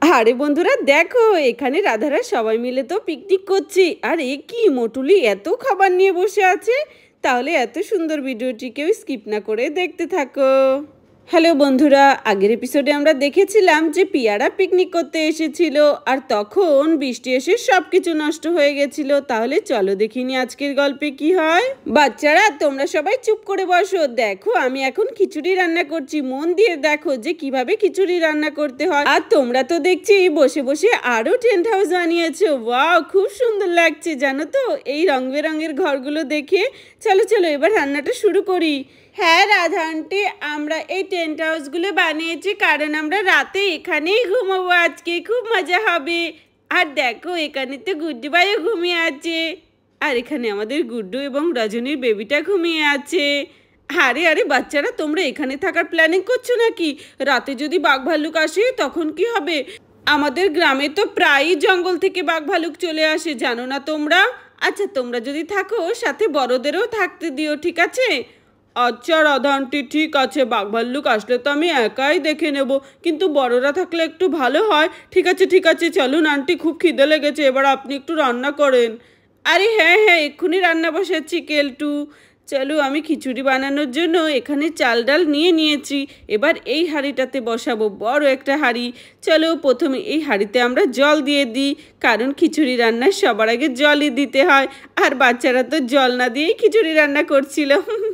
আরে বন্ধুরা দেখো, এখানে রাধারা সবাই মিলে তো পিকনিক করছি। আর এ কি মোটুলি এত খাবার নিয়ে বসে আছে। তাহলে এত সুন্দর ভিডিওটি কেউ স্কিপ না করে দেখতে থাকো। হ্যালো বন্ধুরা, আগের এপিসোডে আমরা দেখেছিলাম যে পিয়ারা পিকনিক করতে এসেছিল আর তখন বৃষ্টি এসে সবকিছু নষ্ট হয়ে গেছিল। তাহলে চলো দেখিনি আজকের গল্পে কি হয়। বাচ্চারা তোমরা সবাই চুপ করে বসো, দেখো আমি এখন খিচুড়ি রান্না করছি। মন দিয়ে দেখো যে কিভাবে খিচুড়ি রান্না করতে হয়। আর তোমরা তো দেখছি বসে বসে আরো টেন্ট হাউস বানিয়েছো। ওয়াও, খুব সুন্দর লাগছে জানো তো এই রং বেরঙের ঘরগুলো দেখে। চলো চলো এবার রান্নাটা শুরু করি। হ্যাঁ রাধা আন্টি, আমরা এই টেন্ট হাউসগুলো বানিয়েছি কারণ আমরা রাতে এখানেই ঘুমাবো। আজকে খুব মজা হবে। আর দেখো এখানে তো গুড্ডু ভাইও ঘুমিয়ে আছে। আর এখানে আমাদের গুড্ডু এবং রজনীর বেবিটা ঘুমিয়ে আছে। আরে আরে বাচ্চারা, তোমরা এখানে থাকার প্ল্যানিং করছো নাকি? রাতে যদি বাঘ ভাল্লুক আসে তখন কি হবে? আমাদের গ্রামে তো প্রায়ই জঙ্গল থেকে বাঘ ভাল্লুক চলে আসে, জানো না তোমরা? আচ্ছা তোমরা যদি থাকো সাথে বড়দেরও থাকতে দিও, ঠিক আছে? আচ্ছা রাধা আন্টি, ঠিক আছে। বাঘ ভাল্লুক আসলে তো আমি একাই দেখে নেব, কিন্তু বড়রা থাকলে একটু ভালো হয়। ঠিক আছে ঠিক আছে, চলুন আন্টি, খুব খিদে লেগেছে, এবার আপনি একটু রান্না করেন। আরে হ্যাঁ হ্যাঁ, এক্ষুনি রান্না বসাচ্ছি কেলটু। চলো, আমি খিচুড়ি বানানোর জন্য এখানে চাল ডাল নিয়ে নিয়েছি। এবার এই হাঁড়িটাতে বসাবো, বড় একটা হাঁড়ি। চলো প্রথমে এই হাঁড়িতে আমরা জল দিয়ে দিই, কারণ খিচুড়ি রান্নার সবার আগে জলই দিতে হয়। আর বাচ্চারা তো জল না দিয়েই খিচুড়ি রান্না করছিল।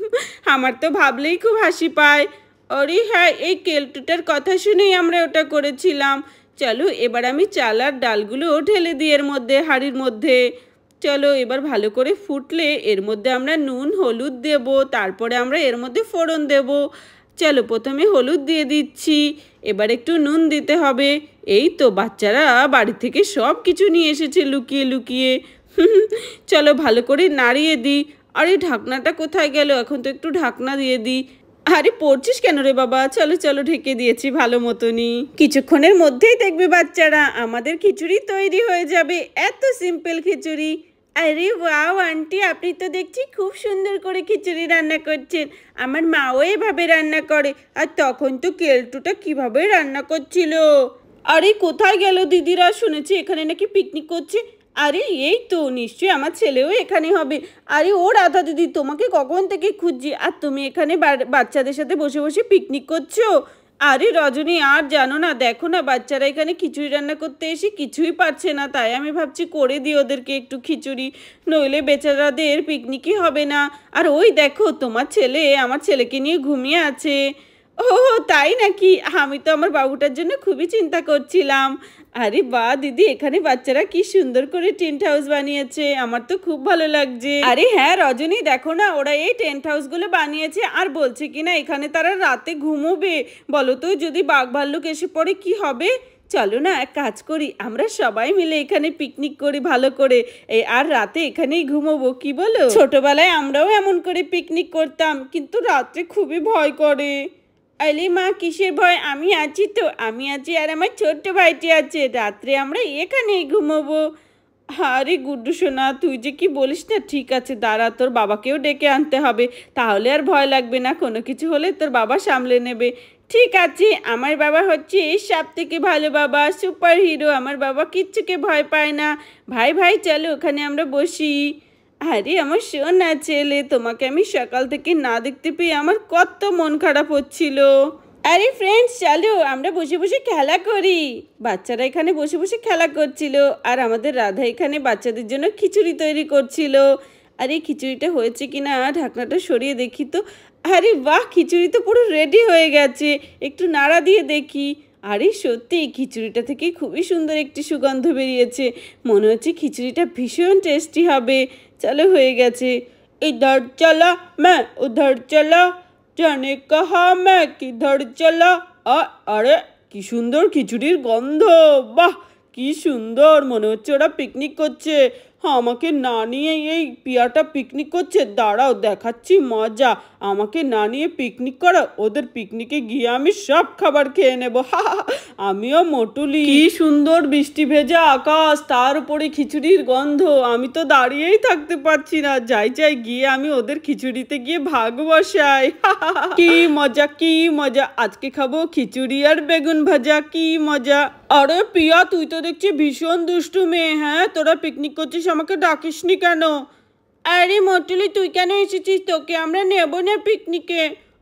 আমার তো ভাবলেই খুব হাসি পায়। আরে হ্যাঁ, এই কেলটুটার কথা শুনেই আমরা ওটা করেছিলাম। চলো এবার আমি চাল আর ডালগুলো ঢেলে দিই এর মধ্যে, হাঁড়ির মধ্যে। চলো এবার ভালো করে ফুটলে এর মধ্যে আমরা নুন হলুদ দেব, তারপরে আমরা এর মধ্যে ফোড়ন দেব। চলো প্রথমে হলুদ দিয়ে দিচ্ছি, এবার একটু নুন দিতে হবে। এই তো বাচ্চারা বাড়ি থেকে সব কিছু নিয়ে এসেছে লুকিয়ে লুকিয়ে। চলো ভালো করে নাড়িয়ে দিই। আরে ঢাকনাটা কোথায় গেল? এখন তো একটু ঢাকনা দিয়ে দিই। আরে পড়ছিস কেন রে বাবা? চলো চলো, ঢেকে দিয়েছি ভালো মতনই। কিছুক্ষণের মধ্যেই দেখবে বাচ্চারা আমাদের খিচুড়ি তৈরি হয়ে যাবে। এত সিম্পল খিচুড়ি। আরে ওয়াও আন্টি, আপনি তো দেখছি খুব সুন্দর করে খিচুড়ি রান্না করছেন। আমার মাও এভাবে রান্না করে। আর তখন তো কেলটুটা কিভাবে রান্না করছিল। আরে কোথায় গেল দিদিরা? শুনেছি এখানে নাকি পিকনিক করছে। আরে এই তো, নিশ্চয়ই আমার ছেলেও এখানে হবে। আরে ও রাধা দিদি, তোমাকে কখন থেকে খুঁজছি, আর তুমি এখানে বাচ্চাদের সাথে বসে বসে পিকনিক করছো? আরে রজনী, আর জানো না, দেখো না বাচ্চারা এখানে খিচুড়ি রান্না করতে এসে কিছুই পারছে না, তাই আমি ভাবছি করে দিই ওদেরকে একটু খিচুড়ি, নইলে বেচারাদের পিকনিকই হবে না। আর ওই দেখো তোমার ছেলে আমার ছেলেকে নিয়ে ঘুমিয়ে আছে। ও তাই নাকি? আমি তো আমার বাবুটার জন্য খুবই চিন্তা করছিলাম। আরে বাহ দিদি, এখানে বাচ্চারা কি সুন্দর করে টেন্ট হাউস বানিয়েছে, আমার তো খুব ভালো লাগছে। আরে হ্যাঁ রজনী, দেখো না ওরা এই টেন্ট হাউসগুলো বানিয়েছে আর বলছে কিনা এখানে তারা রাতে ঘুমোবে। বলো তো যদি বাঘ ভাল্লুক এসে পড়ে কি হবে? চলো না এক কাজ করি, আমরা সবাই মিলে এখানে পিকনিক করি ভালো করে, আর রাতে এখানেই ঘুমোবো, কি বলো? ছোটবেলায় আমরাও এমন করে পিকনিক করতাম, কিন্তু রাত্রে খুবই ভয় করে। আরে মা কিসের ভয়? আমি আছি তো, আমি আছি আর আমার ছোট্ট ভাইটি আছে। রাত্রে আমরা এখানেই ঘুমোবো। আরে গুড্ডু সোনা, তুই যে কি বলিস না। ঠিক আছে দাঁড়া, তোর বাবাকেও ডেকে আনতে হবে, তাহলে আর ভয় লাগবে না। কোনো কিছু হলে তোর বাবা সামলে নেবে। ঠিক আছে, আমার বাবা হচ্ছে সব থেকে ভালো বাবা, সুপার হিরো। আমার বাবা কিচ্ছুকে ভয় পায় না। ভাই ভাই চলো ওখানে আমরা বসি। আরে আমার সোনা ছেলে, তোমাকে আমি সকাল থেকে না দেখতে পেয়ে আমার কত মন খারাপ হচ্ছিল। আরে ফ্রেন্ডস চলো আমরা বসে বসে খেলা করি। বাচ্চারা এখানে বসে বসে খেলা করছিল, আর আমাদের রাধা এখানে বাচ্চাদের জন্য খিচুড়ি তৈরি করছিল। আর এই খিচুড়িটা হয়েছে কিনা ঢাকনাটা সরিয়ে দেখি তো। আরে বাহ, খিচুড়ি তো পুরো রেডি হয়ে গেছে। একটু নাড়া দিয়ে দেখি। আরে সত্যি খিচুড়িটা থেকে খুবই সুন্দর একটি সুগন্ধ বেরিয়েছে। মনে হচ্ছে খিচুড়িটা ভীষণ টেস্টি হবে। চলো হয়ে গেছে। ইধর চলা मैं उधर चला, जाने कहा मैं किधर चला। আরে কি সুন্দর খিচুড়ির গন্ধ! বাহ কি সুন্দর, মনে হচ্ছে ওরা পিকনিক করছে। হ্যাঁ, আমাকে না নিয়ে এই পিয়াটা পিকনিক করছে। দাঁড়াও দেখাচ্ছি মজা। আমাকে না নিয়ে পিকনিক করা, ওদের পিকনিকে গিয়ে আমি সব খাবার খেয়ে নেবো। আমিও মোটুলি। কি সুন্দর বৃষ্টি ভেজা আকাশ, তার উপরে খিচুড়ির গন্ধ। আমি তো দাঁড়িয়েই থাকতে পারছি না। যাই যাই গিয়ে আমি ওদের খিচুড়িতে গিয়ে ভাগ বসাই। কি মজা কি মজা, আজকে খাবো খিচুড়ি আর বেগুন ভাজা, কি মজা। আরে পিয়া, তুই তো দেখছি ভীষণ দুষ্টু মেয়ে। হ্যাঁ, তোরা পিকনিক করছিস, আমাকে ডাকিসনি কেন? আরে মটুলি, তুই কেন এসেছিস? তোকে আমরা নেব না পিকনিকে।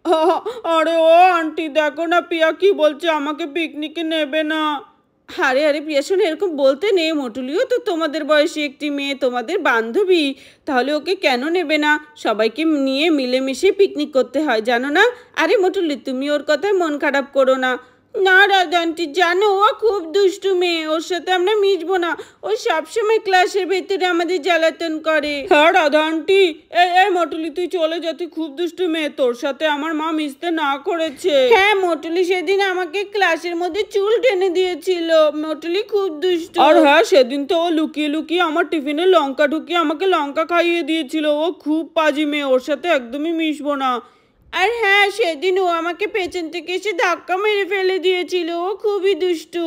আরে ও আন্টি, দেখো না পিয়া কি বলছে, আমাকে পিকনিকে নেবে না। আরে আরে প্রিয়া শোনো, এরকম বলতে নেই। মটুলিও তো তোমাদের বয়সী একটি মেয়ে, তোমাদের বান্ধবী, তাহলে ওকে কেন নেবে না? সবাইকে নিয়ে মিলেমিশে পিকনিক করতে হয়, জানো না? আরে মটুলি, তুমি ওর কথায় মন খারাপ করো না। না রাধা আন্টি, জানো ও খুব দুষ্টু মেয়ে, ওর সাথে আমরা মিশবো না। ও সবসময় ক্লাসের ভেতরে আমাদের জ্বালাতন করে। হ্যাঁ রাধা আন্টি, এই মটুলি তুই চলে যা, তুই খুব দুষ্টু মেয়ে, তোর সাথে আমার মা মিশতে না করেছে। হ্যাঁ মটুলি সেদিন আমাকে ক্লাসের মধ্যে চুল টেনে দিয়েছিল। মটুলি খুব দুষ্টু। আর হ্যাঁ, সেদিন তো ও লুকিয়ে লুকিয়ে আমার টিফিনে লঙ্কা ঢুকিয়ে আমাকে লঙ্কা খাইয়ে দিয়েছিল। ও খুব পাজি মেয়ে, ওর সাথে একদমই মিশবো না। আর হ্যাঁ, সেদিন ও আমাকে পেছন থেকে এসে ধাক্কা মেরে ফেলে দিয়েছিল। ও খুবই দুষ্টু।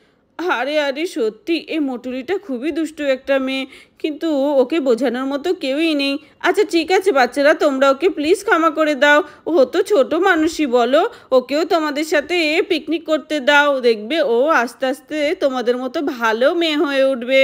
আরে আরে সত্যি, এই মটুলিটা খুবই দুষ্টু একটা মেয়ে, কিন্তু ওকে বোঝানোর মতো কেউই নেই। আচ্ছা ঠিক আছে বাচ্চারা, তোমরা ওকে প্লিজ ক্ষমা করে দাও। ও তো ছোট মানুষই, বলো, ওকেও তোমাদের সাথে পিকনিক করতে দাও। দেখবে ও আস্তে আস্তে তোমাদের মতো ভালো মেয়ে হয়ে উঠবে।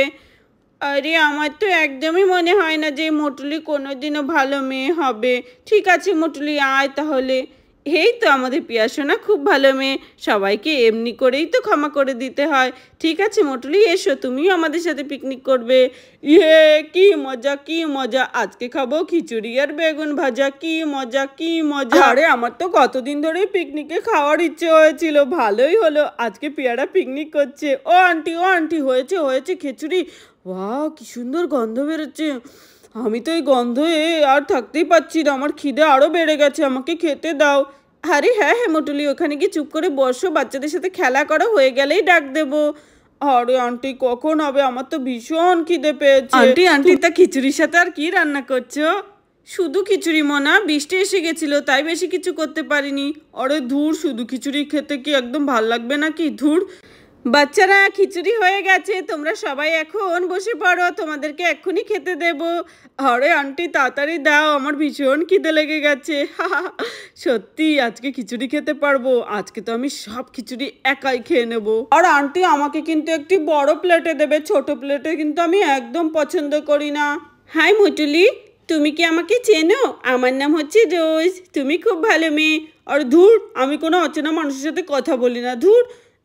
আরে আমার তো একদমই মনে হয় না যে মটুলি কোনোদিনও ভালো মেয়ে হবে। ঠিক আছে মটুলি, আয় তাহলে। এই তো আমাদের পিয়াসোনা খুব ভালো মেয়ে, সবাইকে এমনি করেই তো ক্ষমা করে দিতে হয়। ঠিক আছে মটুলি, এসো, তুমিও আমাদের সাথে পিকনিক করবে। ইয়ে, কি মজা কি মজা, আজকে খাবো খিচুড়ি আর বেগুন ভাজা, কি মজা কি মজা। আরে আমার তো কতদিন ধরে পিকনিকে খাওয়ার ইচ্ছে হয়েছিল, ভালোই হলো আজকে পিয়ারা পিকনিক করছে। ও আন্টি হয়েছে হয়েছে খিচুড়ি। ওয়াও, কি সুন্দর গন্ধ বেরোচ্ছে। আমি তো এই গন্ধে আর থাকতেই পারছি না, আমার খিদে আরও বেড়ে গেছে, আমাকে খেতে দাও। আরে হ্যাঁ হ্যাঁ মটুলি, ওখানে গিয়ে চুপ করে বসো, বাচ্চাদের সাথে খেলা করো, হয়ে গেলেই ডাক দেবো। আরে আন্টি কখন হবে, আমার তো ভীষণ খিদে পেয়েছে। আন্টি তা খিচুড়ির সাথে আর কি রান্না করছো? শুধু খিচুড়ি মোনা, বৃষ্টি এসে গেছিল তাই বেশি কিছু করতে পারিনি। আরে ধুর, শুধু খিচুড়ি খেতে কি একদম ভাল লাগবে নাকি? ধুর। বাচ্চারা, খিচুড়ি হয়ে গেছে, তোমরা সবাই এখন বসে পড়ো, তোমাদেরকে এক্ষুনি খেতে দেব। আরে আন্টি তাড়াতাড়ি দাও, আমার ভীষণ খিদে লেগে গেছে। সত্যি আজকে খিচুড়ি খেতে পারবো, আজকে তো আমি সব খিচুড়ি একাই খেয়ে নেব। আর আন্টি আমাকে কিন্তু একটি বড় প্লেটে দেবে, ছোট প্লেটে কিন্তু আমি একদম পছন্দ করি না। হাই মটুলি, তুমি কি আমাকে চেনো? আমার নাম হচ্ছে রোজ, তুমি খুব ভালো মেয়ে। আর ধুর, আমি কোনো অচেনা মানুষের সাথে কথা বলি না, ধুর।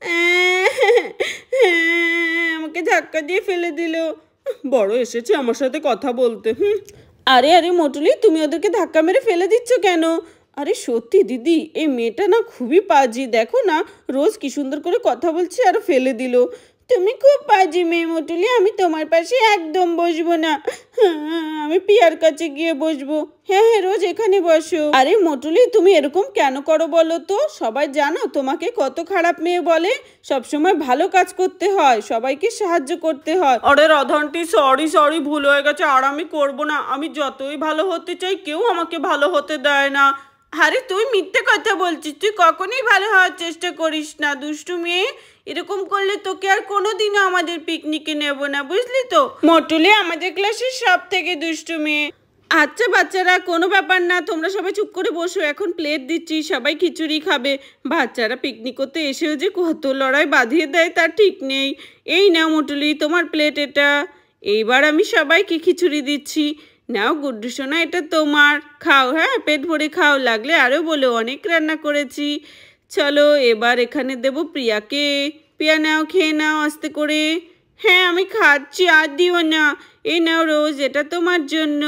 আমাকে ধাক্কা দিয়ে ফেলে দিল। বড় এসেছে আমার সাথে কথা বলতে। আরে আরে মটুলি, তুমি ওদেরকে ধাক্কা মেরে ফেলে দিচ্ছ কেন? আরে সত্যি দিদি, এই মেয়েটা না খুবই পাজি, দেখো না রোজ কি সুন্দর করে কথা বলছে আর ফেলে দিল। তুমি খুব পাজি মেয়ে মটুলি, আমি তোমার পাশে একদম বসবো না। আমি পিয়ার কাছে গিয়ে বসবো। হ্যাঁ হ্যাঁ, রোজ এখানে বসো। আরে মটুলি, তুমি এরকম কেন করো বলো তো? সবাই জানো তোমাকে কত খারাপ মেয়ে বলে। সবসময় ভালো কাজ করতে হয়, সবাইকে সাহায্য করতে হয়। আরে রাধান্টি, সরি ভুল হয়ে গেছে, আর আমি করবো না। আমি যতই ভালো হতে চাই, কেউ আমাকে ভালো হতে দেয় না। আরে তুই মিথ্যে কথা বলছিস, তুই কখনোই ভালো হওয়ার চেষ্টা করিস না, দুষ্টু মেয়ে। এরকম করলে তোকে আর কোনোদিনও আমাদের পিকনিকে নেব না, বুঝলি তো? মটুলি আমাদের ক্লাসের সব থেকে দুষ্টু মেয়ে। আচ্ছা বাচ্চারা, কোনো ব্যাপার না, তোমরা সবাই চুপ করে বসো, এখন প্লেট দিচ্ছি, সবাই খিচুড়ি খাবে। বাচ্চারা পিকনিক করতে এসেও যে কত লড়াই বাঁধিয়ে দেয় তার ঠিক নেই। এই নাও মটুলি, তোমার প্লেট এটা। এইবার আমি সবাইকে খিচুড়ি দিচ্ছি। নাও গুড্ডু সোনা, এটা তোমার, খাও, হ্যাঁ পেট ভরে খাও, লাগলে আরও বলো, অনেক রান্না করেছি। চলো এবার এখানে দেব প্রিয়াকে। প্রিয়া নাও, খেয়ে নাও আস্তে করে। হ্যাঁ আমি খাচ্ছি, আর দিও না। এই নাও রোজ, এটা তোমার জন্য।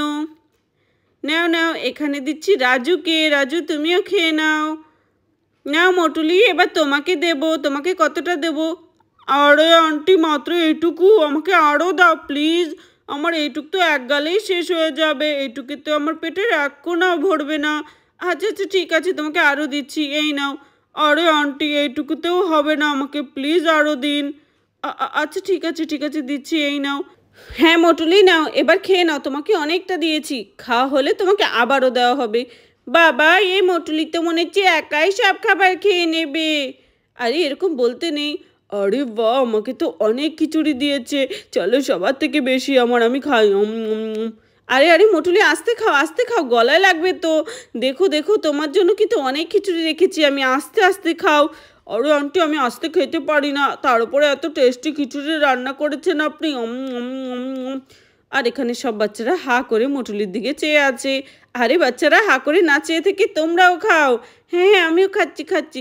নাও নাও, এখানে দিচ্ছি রাজুকে, রাজু তুমিও খেয়ে নাও। নাও মটুলি, এবার তোমাকে দেব, তোমাকে কতটা দেব? আরে আন্টি, মাত্র এইটুকু, আমাকে আরও দাও প্লিজ। আমার এইটুক তো এক গালেই শেষ হয়ে যাবে, এইটুকে তো আমার পেটের এক কোনাও ভরবে না। আচ্ছা আচ্ছা ঠিক আছে, তোমাকে আরও দিচ্ছি, এই নাও। আরে আন্টি, এইটুকুতেও হবে না, আমাকে প্লিজ আরও দিন। আচ্ছা ঠিক আছে দিচ্ছি, এই নাও। হ্যাঁ মটুলি নাও, এবার খেয়ে নাও, তোমাকে অনেকটা দিয়েছি, খাওয়া হলে তোমাকে আবারও দেওয়া হবে। বাবা, এই মটুলি তো মনে হচ্ছে একাই সব খাবার খেয়ে নেবে। আরে এরকম বলতে নেই। আরে বাহ, আমাকে তো অনেক খিচুড়ি দিয়েছে, চলো সবার থেকে বেশি আমার, আমি খাই। আরে আরে মটুলি, আস্তে খাও, গলায় লাগবে তো। দেখো তোমার জন্য কিন্তু অনেক খিচুড়ি রেখেছি আমি, আস্তে আস্তে খাও। আরে আন্টি আমি আস্তে খেতে পারি না, তার উপরে এত টেস্টি খিচুড়ি রান্না করেছেন আপনি। আর এখানে সব বাচ্চারা হা করে মোটুলির দিকে চেয়ে আছে। আরে বাচ্চারা হা করে না চেয়ে থেকে তোমরাও খাও। হ্যাঁ হ্যাঁ আমিও খাচ্ছি খাচ্ছি।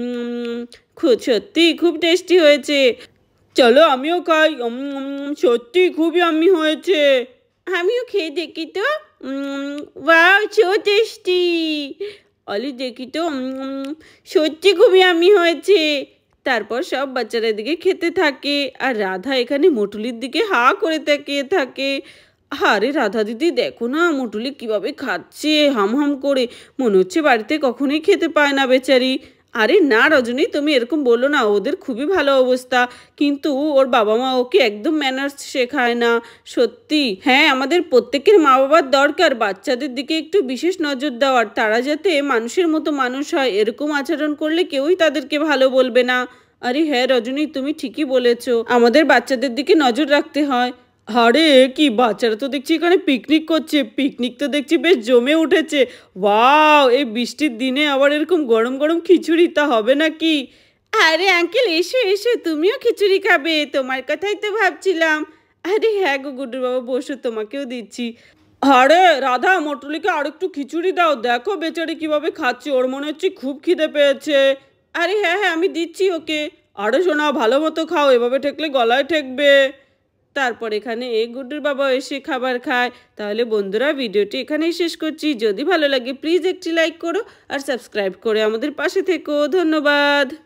সত্যি খুব টেস্টি হয়েছে। চলো আমিও খাই। সত্যি খুবই ইয়াম্মি হয়েছে। আমিও খেয়ে দেখি তো। Wow so tasty. অলি দেখি তো। সত্যি খুবই ইয়াম্মি হয়েছে। তারপর সব বাচ্চারা এদিকে খেতে থাকে আর রাধা এখানে মোটুলির দিকে হা করে তাকিয়ে থাকে। আরে রাধা দিদি দেখো না মোটুলি কিভাবে খাচ্ছে হাম হাম করে, মনে হচ্ছে বাড়িতে কখনোই খেতে পায় না বেচারি। আরে না রজনী তুমি এরকম বলো না, ওদের খুবই ভালো অবস্থা, কিন্তু ওর বাবা মা ওকে একদম ম্যানার্স শেখায় না। সত্যি হ্যাঁ আমাদের প্রত্যেকের মা বাবার দরকার বাচ্চাদের দিকে একটু বিশেষ নজর দেওয়ার, তারা যাতে মানুষের মতো মানুষ হয়, এরকম আচরণ করলে কেউই তাদেরকে ভালো বলবে না। আরে হ্যাঁ রজনী তুমি ঠিকই বলেছো, আমাদের বাচ্চাদের দিকে নজর রাখতে হয়। আরে কি বাচ্চারা তো দেখছি এখানে পিকনিক করছে, পিকনিক তো দেখছি বেশ জমে উঠেছে। ওয়াও এই বৃষ্টির দিনে আবার এরকম গরম গরম খিচুড়ি তা হবে নাকি? আরে আঙ্কেল এসো এসো তুমিও খিচুড়ি খাবে, তোমার কথাই তো ভাবছিলাম। আরে হ্যাঁ গো গুড্ডুর বাবা বসো তোমাকেও দিচ্ছি। আরে রাধা মোটুলিকে আরেকটু খিচুড়ি দাও, দেখো বেচারি কিভাবে খাচ্ছে, ওর মনে হচ্ছে খুব খিদে পেয়েছে। আরে হ্যাঁ হ্যাঁ আমি দিচ্ছি ওকে। আরে শোনা ভালো মতো খাও, এভাবে ঠেকলে গলায় ঠেকবে। তারপর এখানে গুড্ডুর বাবা এসে খাবার খায়। তাহলে বন্ধুরা ভিডিওটি এখানেই শেষ করছি, যদি ভালো লাগে প্লিজ একটি লাইক করো আর সাবস্ক্রাইব করে আমাদের পাশে থেকো। ধন্যবাদ।